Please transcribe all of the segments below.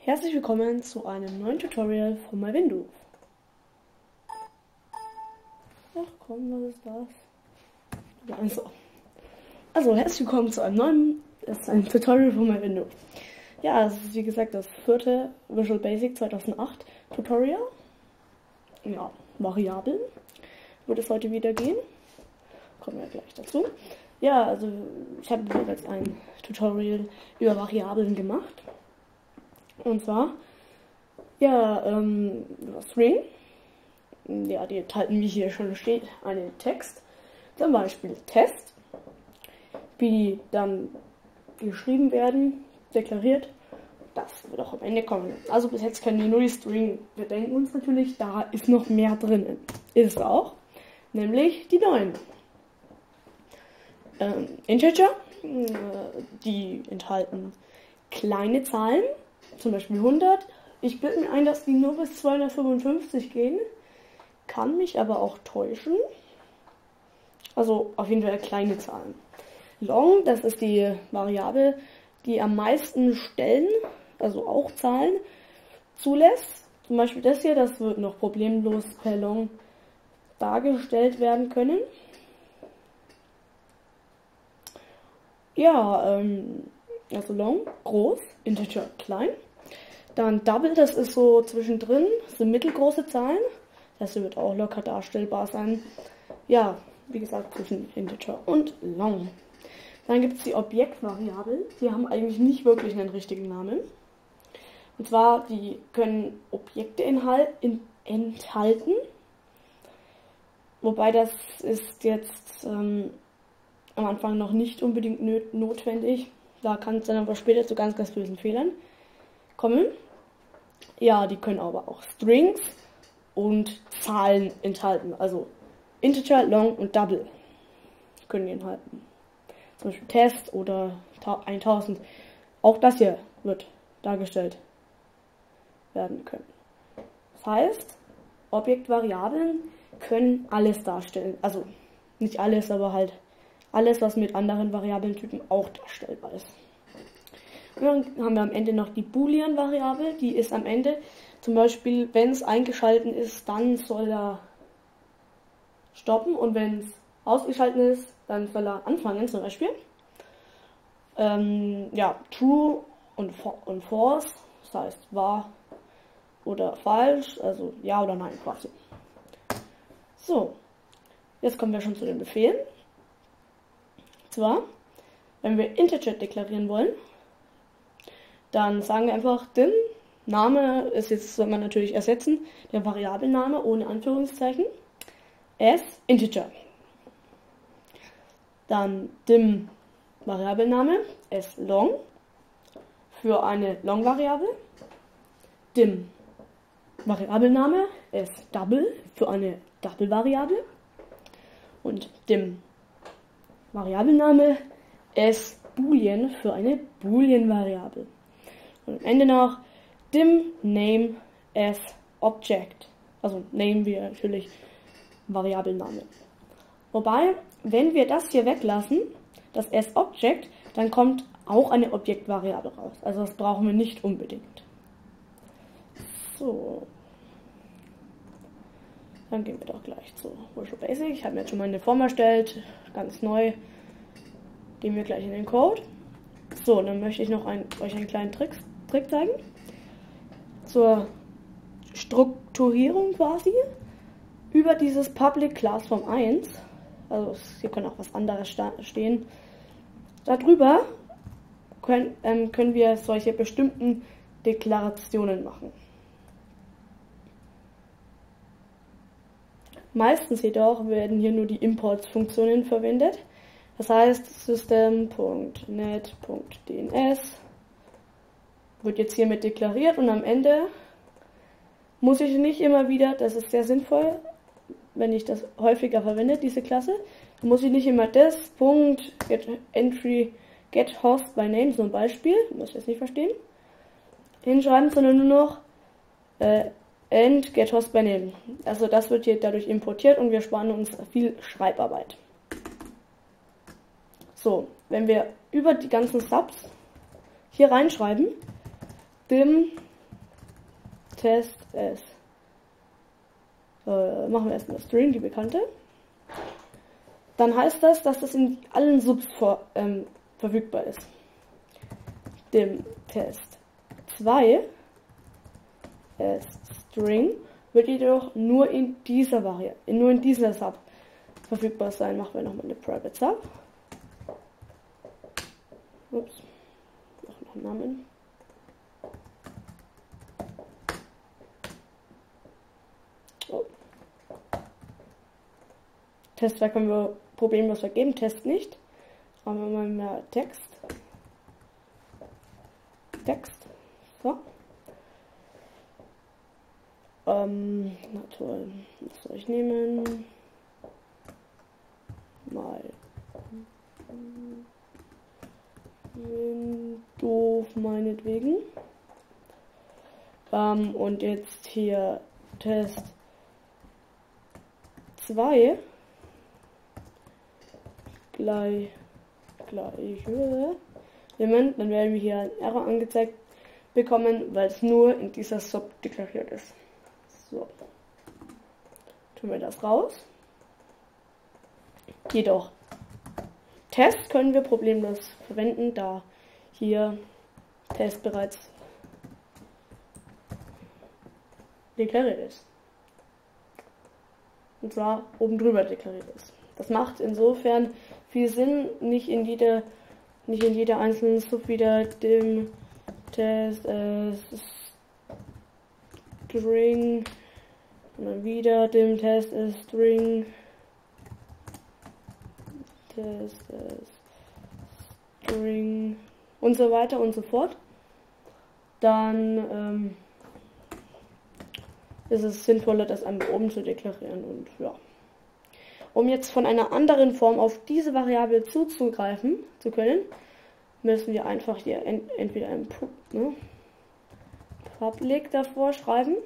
Herzlich willkommen zu einem neuen Tutorial von MyWindows. Ach komm, was ist das? Ja, also herzlich willkommen zu einem neuen Tutorial von MyWindows. Ja, es ist wie gesagt das 4. Visual Basic 2008 Tutorial. Ja, Variablen wird es heute wieder gehen. Kommen wir gleich dazu. Ja, also ich habe jetzt ein Tutorial über Variablen gemacht. Und zwar, ja, String. Ja, die enthalten, wie hier schon steht, einen Text. Zum Beispiel Test. Wie die dann geschrieben werden, deklariert. Das wird auch am Ende kommen. Also bis jetzt kennen wir nur die String. Wir denken uns natürlich, da ist noch mehr drin. Ist es auch. Nämlich die 9. Integer. Die enthalten kleine Zahlen. Zum Beispiel 100. Ich bilde mir ein, dass die nur bis 255 gehen. Kann mich aber auch täuschen. Also auf jeden Fall kleine Zahlen. Long, das ist die Variable, die am meisten Stellen, also auch Zahlen, zulässt. Zum Beispiel das hier, das wird noch problemlos per Long dargestellt werden können. Ja, also Long, groß, Integer, klein. Dann Double, das ist so zwischendrin, das sind mittelgroße Zahlen. Das wird auch locker darstellbar sein. Ja, wie gesagt, zwischen Integer und Long. Dann gibt es die Objektvariablen. Die haben eigentlich nicht wirklich einen richtigen Namen. Und zwar, die können Objekte enthalten. Wobei das ist jetzt am Anfang noch nicht unbedingt notwendig. Da kann es dann aber später zu ganz bösen Fehlern kommen. Ja, die können aber auch Strings und Zahlen enthalten. Also Integer, Long und Double können die enthalten. Zum Beispiel Test oder 1000. Auch das hier wird dargestellt werden können. Das heißt, Objektvariablen können alles darstellen. Also nicht alles, aber halt alles, was mit anderen Variablentypen auch darstellbar ist. Und dann haben wir am Ende noch die Boolean-Variable. Die ist am Ende, zum Beispiel, wenn es eingeschaltet ist, dann soll er stoppen. Und wenn es ausgeschaltet ist, dann soll er anfangen, zum Beispiel. Ja, true und false, das heißt wahr oder falsch, also ja oder nein quasi. So, jetzt kommen wir schon zu den Befehlen. Und zwar, wenn wir Integer deklarieren wollen, dann sagen wir einfach, den Name ist jetzt, soll man natürlich ersetzen, der Variablename ohne Anführungszeichen, as Integer. Dann dim Variablename as long für eine Long-Variable, dim Variablename as double für eine Double-Variable und dim Variablename as Boolean für eine Boolean-Variable. Und am Ende noch dim name as object. Also nehmen wir natürlich Variablename. Wobei, wenn wir das hier weglassen, das as object, dann kommt auch eine Objektvariable raus. Also das brauchen wir nicht unbedingt. So. Dann gehen wir doch gleich zu Visual Basic. Ich habe mir jetzt schon mal eine Form erstellt, ganz neu. Gehen wir gleich in den Code. So, dann möchte ich noch euch einen kleinen Trick zeigen. Zur Strukturierung quasi. Über dieses Public Class Form 1, also hier kann auch was anderes stehen, darüber können wir solche bestimmten Deklarationen machen. Meistens jedoch werden hier nur die Imports-Funktionen verwendet. Das heißt, system.net.dns wird jetzt hiermit deklariert und am Ende muss ich nicht immer wieder, das ist sehr sinnvoll, wenn ich das häufiger verwende, diese Klasse, muss ich nicht immer das get host by name zum Beispiel, muss ich jetzt nicht verstehen, hinschreiben, sondern nur noch and get host by name. Also das wird hier dadurch importiert und wir sparen uns viel Schreibarbeit. So, wenn wir über die ganzen Subs hier reinschreiben, dim Test S. Machen wir erstmal String, die bekannte. Dann heißt das, dass das in allen Subs verfügbar ist. Dem Test 2 String wird jedoch nur in dieser Variante, nur in dieser Sub verfügbar sein. Machen wir nochmal eine Private Sub. Ups, noch einen Namen. Oh. Test 2 können wir problemlos vergeben, Test nicht. Machen wir mal mehr Text. So. Na toll. Was soll ich nehmen? Mal. Doof meinetwegen. Und jetzt hier Test 2 gleich Element, dann werden wir hier ein Error angezeigt bekommen, weil es nur in dieser Sub deklariert ist. So. Tun wir das raus. Jedoch Test können wir problemlos verwenden, da hier Test bereits deklariert ist. Und zwar oben drüber deklariert ist. Das macht insofern viel Sinn, nicht in jeder einzelnen Sub wieder dem Test String und dann wieder dem Test String Test String und so weiter und so fort. Dann ist es sinnvoller, das einmal oben zu deklarieren und ja. Um jetzt von einer anderen Form auf diese Variable zuzugreifen zu können, müssen wir einfach hier entweder ein Public davor schreiben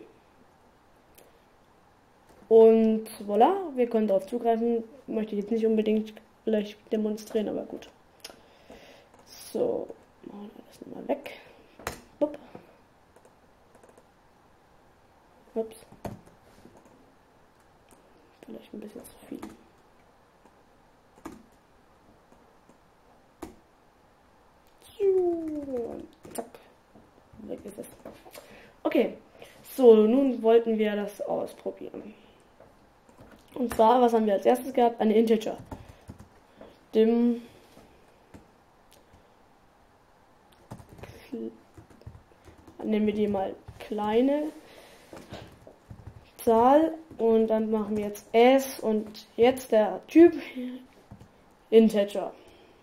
und voilà, wir können darauf zugreifen. Möchte ich jetzt nicht unbedingt gleich demonstrieren, aber gut. So, machen wir das nochmal weg. Ups. Vielleicht ein bisschen zu viel. Und zack. Weg ist es. Okay. So, nun wollten wir das ausprobieren. Und zwar, was haben wir als erstes gehabt? Eine Integer. Nehmen wir die mal kleine Zahl und dann machen wir jetzt S und jetzt der Typ Integer.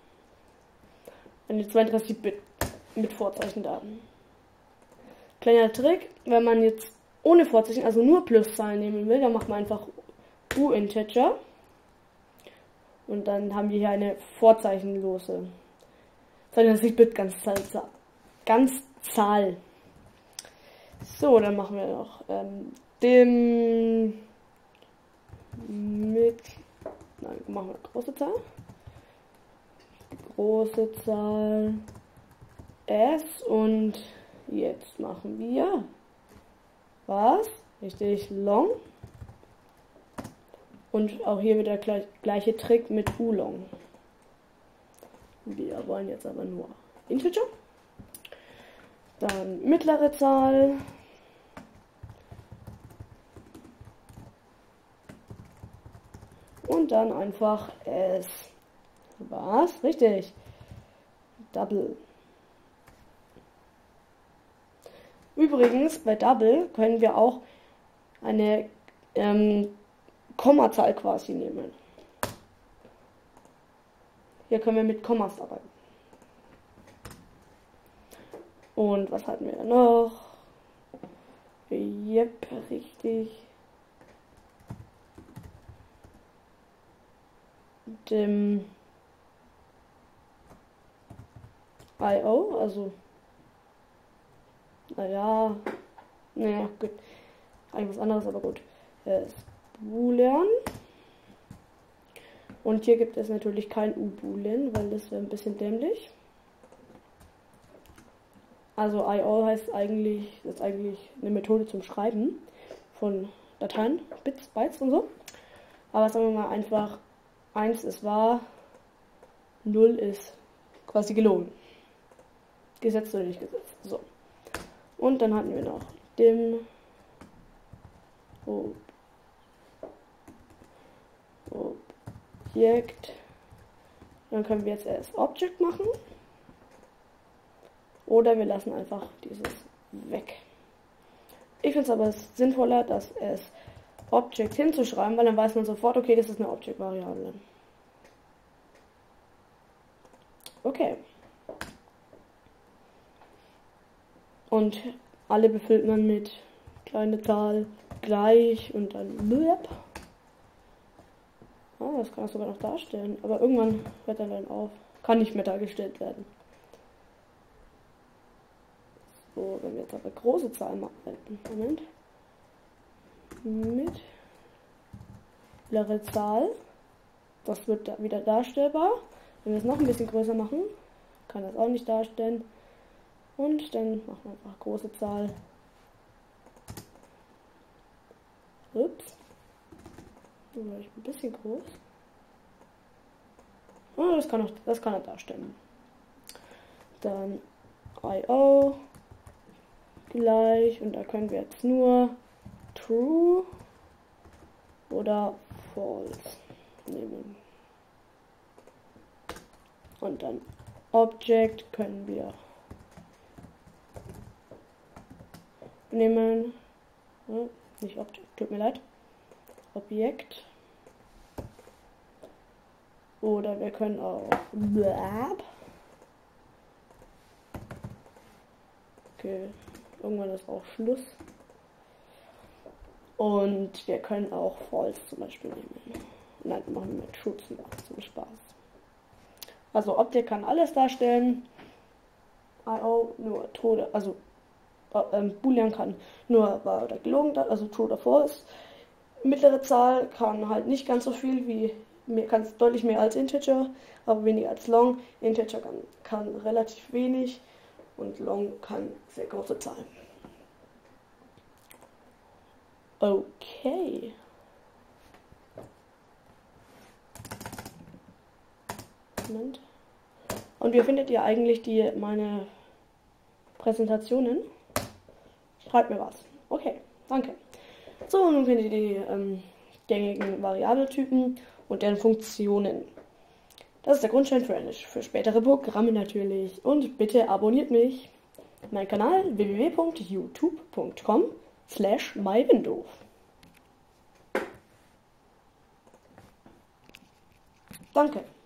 Eine 32-Bit mit Vorzeichen da. Kleiner Trick, wenn man jetzt ohne Vorzeichen, also nur Pluszahlen nehmen will, dann macht man einfach U-Integer und dann haben wir hier eine vorzeichenlose 32-Bit Ganzzahl. So, dann machen wir noch machen wir große Zahl. Große Zahl S und jetzt machen wir was? Richtig long. Und auch hier wieder gleiche Trick mit U-Long. Wir wollen jetzt aber nur Integer. Dann mittlere Zahl. Und dann einfach S. Was? Richtig. Double. Übrigens, bei Double können wir auch eine Kommazahl quasi nehmen. Hier können wir mit Kommas arbeiten. Und was hatten wir da noch? Yep, richtig. Dem IO, also naja, gut. Eigentlich was anderes, aber gut. Boolean. Und hier gibt es natürlich kein U-Boolean, weil das wäre ein bisschen dämlich. Also I/O heißt eigentlich, das ist eigentlich eine Methode zum Schreiben von Dateien, Bits, Bytes und so. Aber sagen wir mal einfach, 1 ist wahr, 0 ist quasi gelogen. Gesetzt oder nicht gesetzt. So. Und dann hatten wir noch dim Objekt. Dann können wir jetzt erst Object machen. Oder wir lassen einfach dieses weg. Ich finde es aber sinnvoller, dass es Object hinzuschreiben, weil dann weiß man sofort, okay, das ist eine Object-Variable. Okay. Und alle befüllt man mit kleine Zahl gleich und dann blöp. Ah, das kann ich sogar noch darstellen. Aber irgendwann hört er dann auf. Kann nicht mehr dargestellt werden. So, wenn wir jetzt aber große Zahlen machen. Moment. Mittlere Zahl. Das wird da wieder darstellbar. Wenn wir es noch ein bisschen größer machen, kann das auch nicht darstellen. Und dann machen wir einfach große Zahl. Ups. Dann war ich ein bisschen groß. Oh, das kann er darstellen. Dann I/O gleich. Und da können wir jetzt nur True oder False nehmen. Und dann Object können wir nehmen. Nicht Object, tut mir leid. Objekt. Oder wir können auch blab. Okay, irgendwann ist auch Schluss. Und wir können auch False zum Beispiel nehmen. Nein, machen wir mit True zum Spaß. Also Object kann alles darstellen. I/O nur True, also Boolean kann nur wahr oder gelogen, also True oder False. Mittlere Zahl kann halt nicht ganz so viel wie, kann es deutlich mehr als Integer, aber weniger als Long. Integer kann relativ wenig und Long kann sehr große Zahlen. Okay. Moment. Und wie findet ihr eigentlich meine Präsentationen? Schreibt mir was. Okay, danke. So, nun kennt ihr die gängigen Variabletypen und deren Funktionen. Das ist der Grundstein für spätere Programme natürlich. Und bitte abonniert mich. Mein Kanal www.youtube.com/mywindow. Danke.